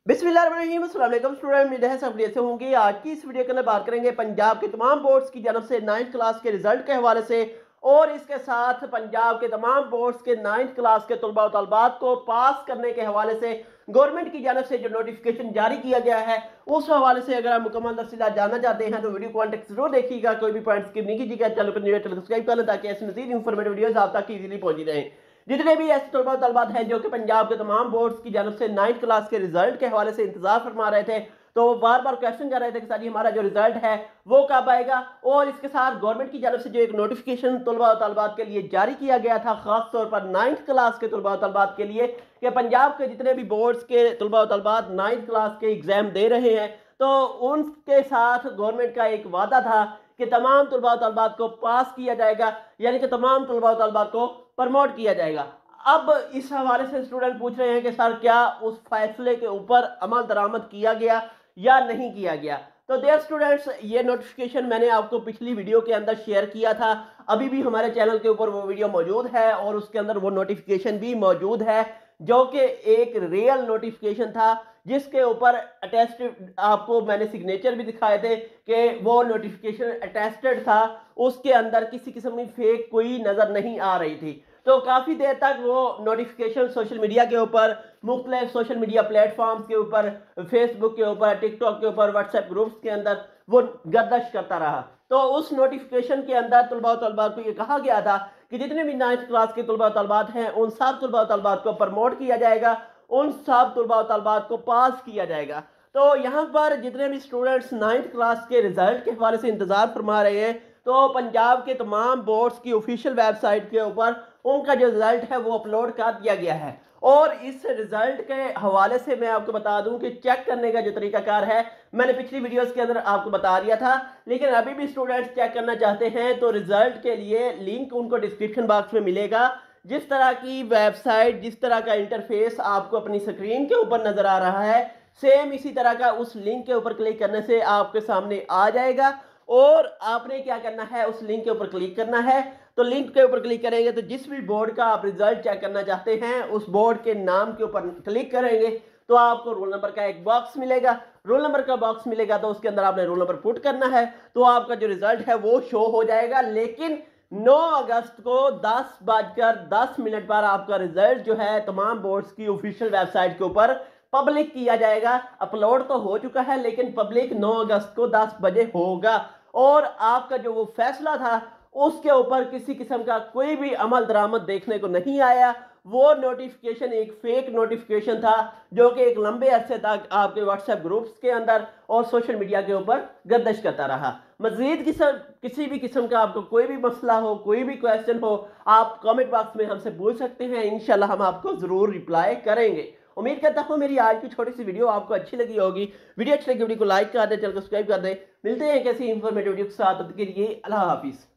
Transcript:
बिस्मिल्लाहिर्रहमानिर्रहीम। अस्सलाम वालेकुम स्टूडेंट, उम्मीद है सब अच्छे होंगे। आज की इस वीडियो के अंदर बात करेंगे पंजाब के तमाम बोर्ड्स की जानब से 9th क्लास के रिजल्ट के हवाले से, और इसके साथ पंजाब के तमाम बोर्ड्स के 9th क्लास के तलबा और तलबात को पास करने के हवाले से गवर्नमेंट की जानब से जो नोटिफिकेशन जारी किया गया है उस हवाले से अगर आप मुकम्मल तफसीलात जानना चाहते हैं तो वीडियो को अंत तक जरूर देखिएगा, कोई भी पॉइंट स्किप नहीं कीजिएगा। चैनल को सब्सक्राइब कर लें ताकि ऐसी मजीद इंफॉर्मेटिव वीडियोस आप तक इजीली पहुंची रहें। जितने भी ऐसे तलबा तलबात हैं जो कि पंजाब के तमाम बोर्ड्स की जानब से 9th क्लास के रिजल्ट के हवाले से इंतजार फरमा रहे थे, तो वो बार बार क्वेश्चन कर रहे थे कि सर हमारा जो रिजल्ट है वो कब आएगा। और इसके साथ गवर्नमेंट की जानब से जो एक नोटिफिकेशन तलबा तलबात के लिए जारी किया गया था, खास तौर पर 9th क्लास के तलबा तलबात के लिए, कि पंजाब के जितने भी बोर्ड्स के तलबा तलबात 9th क्लास के एग्जाम दे रहे हैं तो उनके साथ गवर्नमेंट का एक वादा था कि तमाम तलबा तलबात को पास किया जाएगा, यानी कि तमाम तलबा तलबात को प्रमोट किया जाएगा। अब इस हवाले से स्टूडेंट पूछ रहे हैं कि सर क्या उस फैसले के ऊपर अमल दरामद किया गया या नहीं किया गया। तो देयर स्टूडेंट्स, ये नोटिफिकेशन मैंने आपको पिछली वीडियो के अंदर शेयर किया था, अभी भी हमारे चैनल के ऊपर वो वीडियो मौजूद है और उसके अंदर वो नोटिफिकेशन भी मौजूद है, जो कि एक रियल नोटिफिकेशन था जिसके ऊपर अटेस्टेड आपको मैंने सिग्नेचर भी दिखाए थे कि वो नोटिफिकेशन अटेस्टेड था, उसके अंदर किसी किस्म की फेक कोई नज़र नहीं आ रही थी। तो काफ़ी देर तक वो नोटिफिकेशन सोशल मीडिया के ऊपर, मुख्तलिफ सोशल मीडिया प्लेटफॉर्म्स के ऊपर, फेसबुक के ऊपर, टिकटॉक के ऊपर, व्हाट्सएप ग्रुप्स के अंदर वो गर्दिश करता रहा। तो उस नोटिफिकेशन के अंदर तलबा तलबात को ये कहा गया था कि जितने भी 9th क्लास के तलबा तलबात हैं उन सब तलबा तलबात को प्रमोट किया जाएगा, उन सब तलबा तलबात को पास किया जाएगा। तो यहाँ पर जितने भी स्टूडेंट्स 9th क्लास के रिजल्ट के हवाले से इंतजार फरमा रहे हैं, तो पंजाब के तमाम बोर्ड्स की ऑफिशियल वेबसाइट के ऊपर उनका जो रिजल्ट है वो अपलोड कर दिया गया है। और इस रिजल्ट के हवाले से मैं आपको बता दूं कि चेक करने का जो तरीकाकार है मैंने पिछली वीडियोस के अंदर आपको बता दिया था, लेकिन अभी भी स्टूडेंट्स चेक करना चाहते हैं तो रिजल्ट के लिए लिंक उनको डिस्क्रिप्शन बॉक्स में मिलेगा। जिस तरह की वेबसाइट, जिस तरह का इंटरफेस आपको अपनी स्क्रीन के ऊपर नजर आ रहा है, सेम इसी तरह का उस लिंक के ऊपर क्लिक करने से आपके सामने आ जाएगा। और आपने क्या करना है, उस लिंक के ऊपर क्लिक करना है। तो लिंक के ऊपर क्लिक करेंगे तो जिस भी बोर्ड का आप रिजल्ट चेक करना चाहते हैं उस बोर्ड के नाम के ऊपर क्लिक करेंगे तो आपको रोल नंबर का एक बॉक्स मिलेगा। रोल नंबर का बॉक्स मिलेगा तो उसके अंदर आपने रोल नंबर पुट करना है, तो आपका जो रिजल्ट है वो शो हो जाएगा। लेकिन 9 अगस्त को 10:10 पर आपका रिजल्ट जो है तमाम बोर्ड्स की ऑफिशियल वेबसाइट के ऊपर पब्लिक किया जाएगा। अपलोड तो हो चुका है लेकिन पब्लिक 9 अगस्त को 10 बजे होगा। और आपका जो वो फैसला था उसके ऊपर किसी किस्म का कोई भी अमल दरामद देखने को नहीं आया। वो नोटिफिकेशन एक फेक नोटिफिकेशन था जो कि एक लंबे अरसे तक आपके व्हाट्सएप ग्रुप्स के अंदर और सोशल मीडिया के ऊपर गर्दिश करता रहा। मजीद किसी भी किस्म का आपको कोई भी मसला हो, कोई भी क्वेश्चन हो, आप कमेंट बॉक्स में हमसे पूछ सकते हैं, इंशाल्लाह हम आपको जरूर रिप्लाई करेंगे। उम्मीद करता हूँ मेरी आज की छोटी सी वीडियो आपको अच्छी लगी होगी। वीडियो अच्छी लगी वीडियो को लाइक कर दें, चैनल को सब्सक्राइब कर दें। मिलते हैं कैसी इंफॉर्मेटिव वीडियो के साथ, तब तक के लिए अल्लाह हाफिज़।